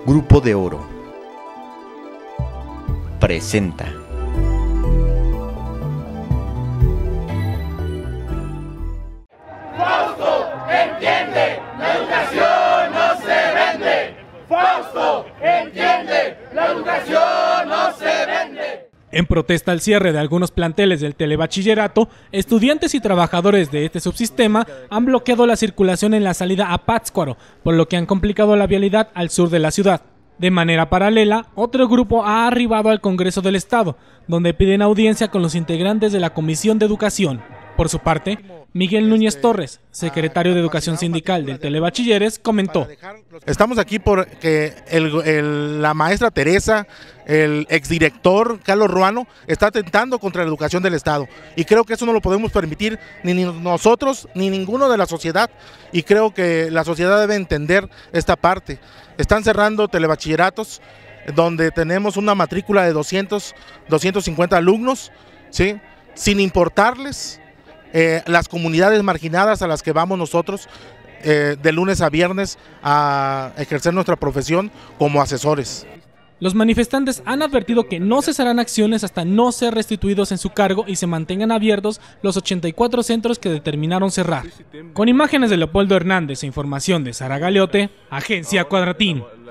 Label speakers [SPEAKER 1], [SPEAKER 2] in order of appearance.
[SPEAKER 1] Grupo de Oro presenta.
[SPEAKER 2] Fausto, entiende, la educación no se vende. Fausto, entiende, la educación no se vende.
[SPEAKER 3] En protesta al cierre de algunos planteles del telebachillerato, estudiantes y trabajadores de este subsistema han bloqueado la circulación en la salida a Pátzcuaro, por lo que han complicado la vialidad al sur de la ciudad. De manera paralela, otro grupo ha arribado al Congreso del Estado, donde piden audiencia con los integrantes de la Comisión de Educación. Por su parte, Miguel Núñez Torres, secretario de Educación Sindical del Telebachilleres, comentó:
[SPEAKER 4] Estamos aquí porque la maestra Teresa, el exdirector Carlos Ruano, está atentando contra la educación del Estado. Y creo que eso no lo podemos permitir ni nosotros ni ninguno de la sociedad. Y creo que la sociedad debe entender esta parte. Están cerrando telebachilleratos donde tenemos una matrícula de 250 alumnos, ¿sí? Sin importarles las comunidades marginadas a las que vamos nosotros de lunes a viernes a ejercer nuestra profesión como asesores.
[SPEAKER 3] Los manifestantes han advertido que no cesarán acciones hasta no ser restituidos en su cargo y se mantengan abiertos los 84 centros que determinaron cerrar. Con imágenes de Leopoldo Hernández e información de Sara Galeote, Agencia Cuadratín.